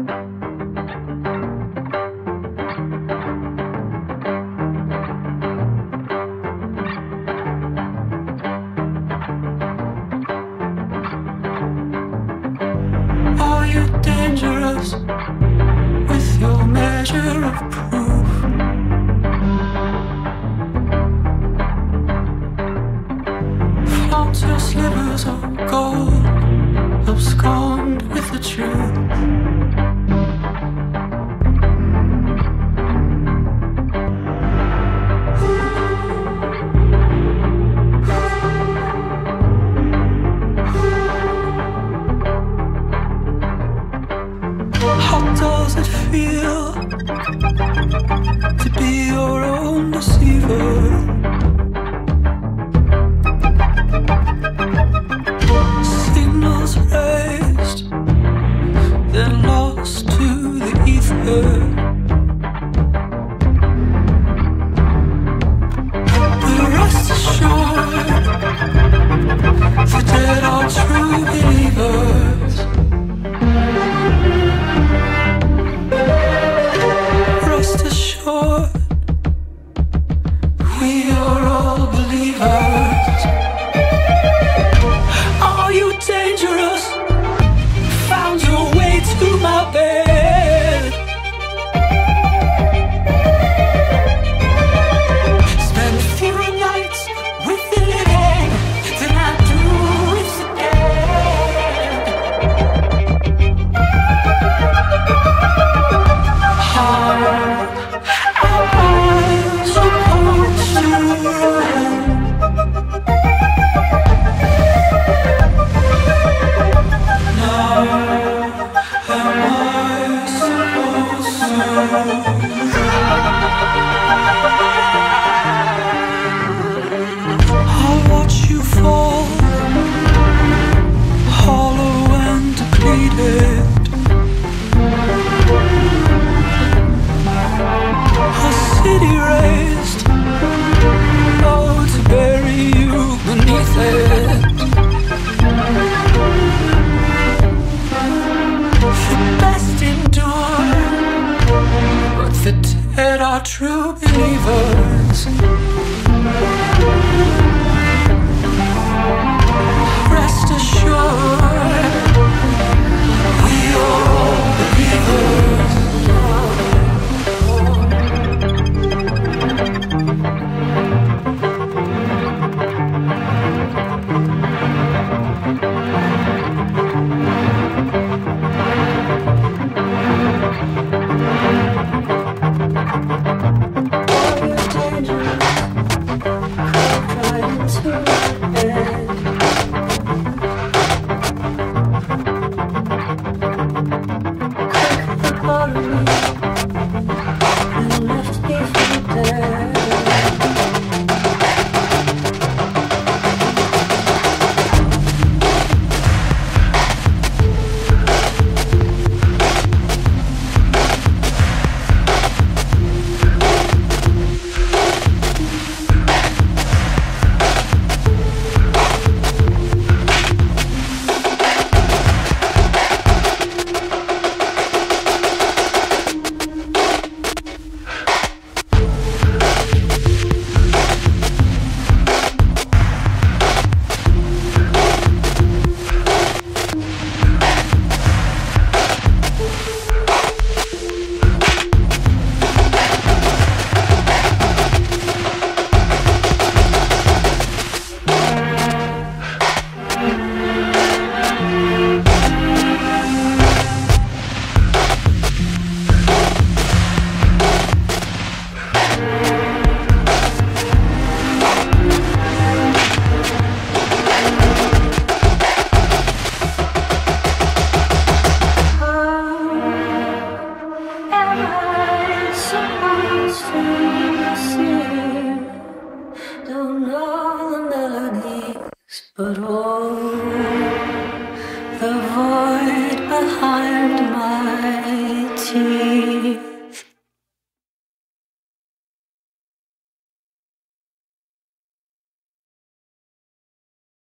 Are you dangerous with your measure of proof? Flaunt your slivers of gold, abscond with the truth. How does it feel to be your own deceiver? Signals raised, then lost to the ether. But rest assured, the dead are true believers. Rest assured, we are all believers. Are you dangerous? Found your way to my bed. Spend fewer nights with the living than I do with the dead. How am I supposed to run? I'll watch you fall, hollow and depleted. A city raised, oh, to bury you beneath it. The best endure, but the dead are true believers. Rest assured, we are all believers. But oh, the void behind my tears.